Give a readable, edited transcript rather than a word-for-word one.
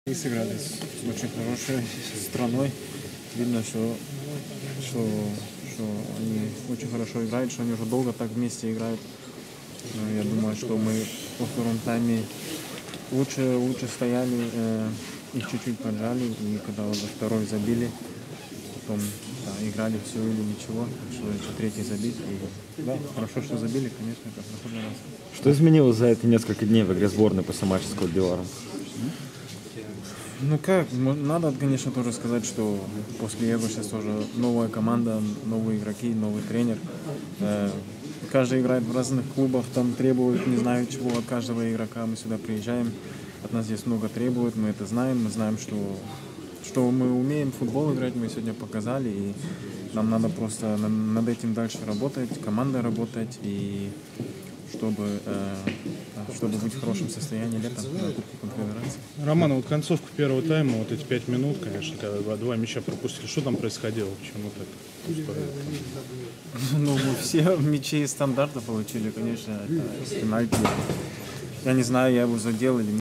И сыграли с очень хорошей страной. Видно, что они очень хорошо играют, что они уже долго так вместе играют. Но я думаю, что мы во втором тайме лучше стояли, их чуть-чуть поджали, и когда уже второй забили, потом играли все или ничего, что еще третий забить. И, да, хорошо, что забили, конечно, это хорошо для нас. Что изменилось за эти несколько дней в игре сборной после матча с Кот-д'Ивуаром? Ну как, надо, конечно, тоже сказать, что после Евро сейчас тоже новая команда, новые игроки, новый тренер. Каждый играет в разных клубах, там требуют, не знаю чего от каждого игрока. Мы сюда приезжаем, от нас здесь много требуют, мы это знаем, мы знаем, что мы умеем в футбол играть, мы сегодня показали, и нам надо просто над этим дальше работать, командой работать, и чтобы быть в хорошем состоянии летом на Кубке Конфедерации. Роман, вот концовка первого тайма, вот эти 5 минут, конечно, когда два мяча пропустили, что там происходило, почему так устроили? Ну, мы все мячи из стандарта получили, конечно, это пенальти. Я не знаю, я его задел или нет.